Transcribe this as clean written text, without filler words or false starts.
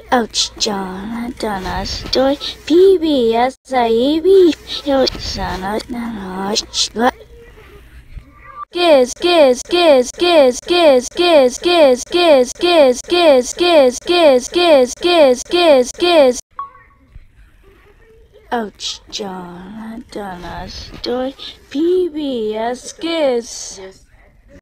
Ouch, John, Donna, Stoy, PBS, Saibi, Yosana, Nanosh, Giz, giz, giz, giz, giz, giz, giz, giz, giz, giz, giz, giz, giz, giz, giz, giz. Ouch, John, Donna, Stoy, PBS, giz.